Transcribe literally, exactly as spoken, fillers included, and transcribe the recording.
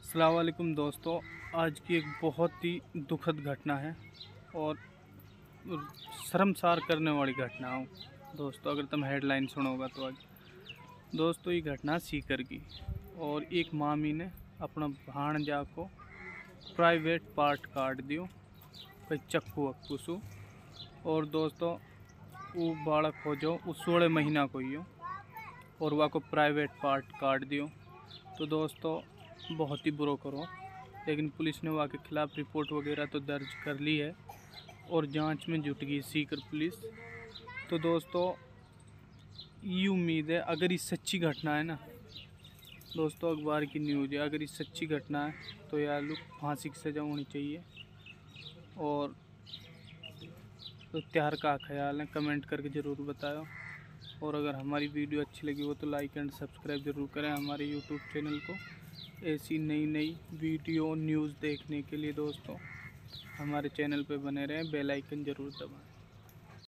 अस्सलाम वालेकुम दोस्तों। आज की एक बहुत ही दुखद घटना है और शर्मसार करने वाली घटना हो दोस्तों। अगर तुम हेडलाइन सुनोगा तो आज दोस्तों ये घटना सीकर की। और एक मामी ने अपना भाणजा को प्राइवेट पार्ट काट दियो कई चक्कू अक्कू सु। और दोस्तों वो बालक हो जो वो सोलह महीना को ही हो और वह को प्राइवेट पार्ट काट दियो। तो दोस्तों बहुत ही बुरा करो, लेकिन पुलिस ने वहाँ के खिलाफ़ रिपोर्ट वगैरह तो दर्ज कर ली है और जांच में जुट गई सीकर पुलिस। तो दोस्तों ये उम्मीद है अगर ये सच्ची घटना है ना दोस्तों, अखबार की न्यूज़ है, अगर ये सच्ची घटना है तो यार लोग फांसी की सज़ा होनी चाहिए। और तो त्यार का ख्याल है कमेंट करके ज़रूर बताओ। और अगर हमारी वीडियो अच्छी लगी हो तो लाइक एंड सब्सक्राइब ज़रूर करें हमारे यूट्यूब चैनल को। ऐसी नई नई वीडियो न्यूज़ देखने के लिए दोस्तों हमारे चैनल पे बने रहें, बेल आइकन ज़रूर दबाएं।